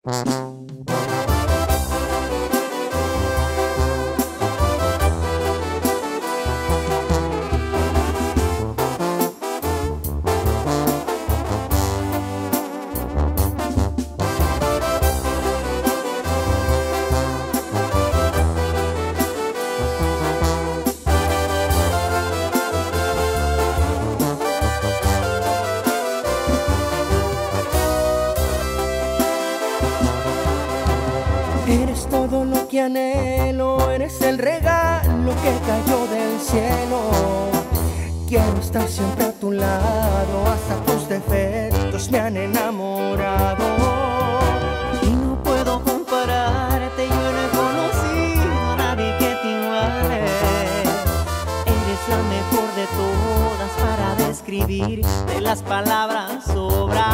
Eres todo lo que anhelo, eres el regalo que cayó del cielo. Quiero estar siempre a tu lado, hasta tus defectos me han enamorado. Y no puedo compararte, yo no he conocido a nadie que te iguale. Eres la mejor de todas para describir, de las palabras sobran.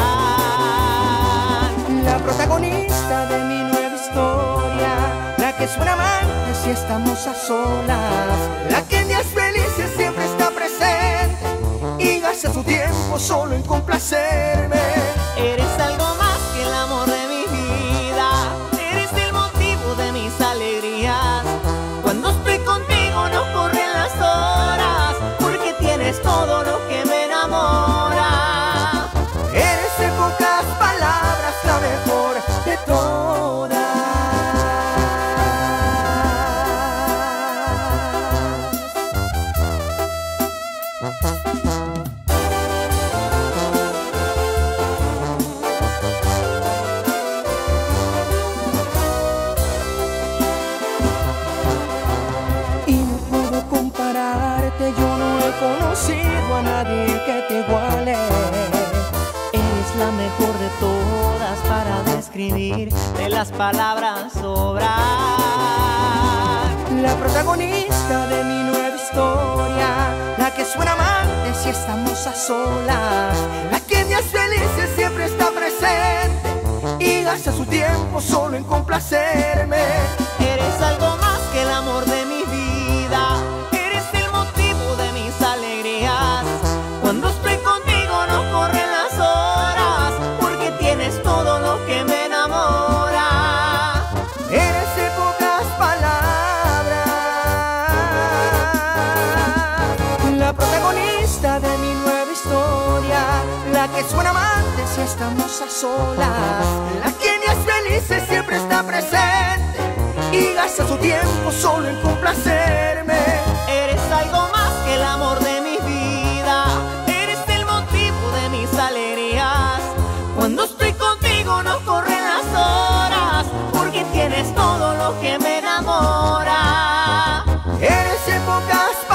La protagonista de mi nueva historia, la que es buena amante si estamos a solas, la que en días felices siempre está presente y gasta su tiempo solo en complacerme. Eres algo más que el amor de mi vida, eres el motivo de mis alegrías. Cuando estoy contigo no corren las horas, porque tienes todo lo que me enamora. Eres en pocas palabras la mejor de todas. Y no puedo compararte, yo no he conocido a nadie que te iguale. Eres la mejor de todas para describir, de las palabras sobran. La protagonista de mi nueva historia, la que es buena amante si estamos a solas, la que en días felices siempre está presente y gasta su tiempo solo en complacerme. Eres algo más que el amor de mi vida, eres el motivo de mis alegrías. Cuando estoy contigo no corren las horas, porque tienes todo lo que me enamora. Eres en pocas palabras la protagonista de mi nueva historia, la que es buena amante si estamos a solas, la que en días felices siempre está presente y gasta su tiempo solo en complacerme. Eres algo más que el amor de mi vida, eres el motivo de mis alegrías. Cuando estoy contigo no corren las horas, porque tienes todo lo que me enamora. Eres en pocas palabras